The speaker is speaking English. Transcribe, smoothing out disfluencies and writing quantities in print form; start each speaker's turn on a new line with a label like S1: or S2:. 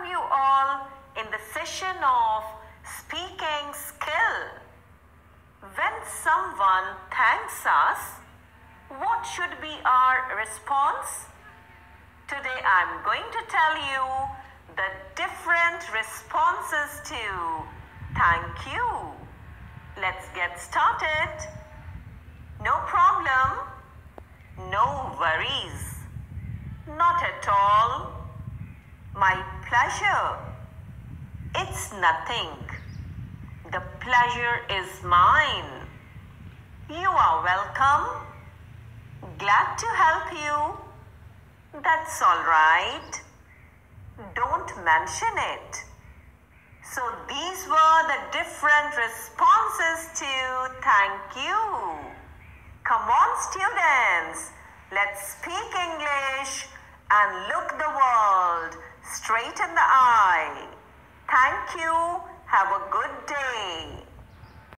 S1: welcome you all in the session of speaking skill. When someone thanks us, what should be our response? Today I'm going to tell you the different responses to thank you. Let's get started. No problem. No worries. Not at all. My pleasure. It's nothing. The pleasure is mine. You are welcome. Glad to help you. That's all right. Don't mention it. So these were the different responses to thank you. Come on, students. Let's speak English and look the world straight in the eye. Thank you. Have a good day.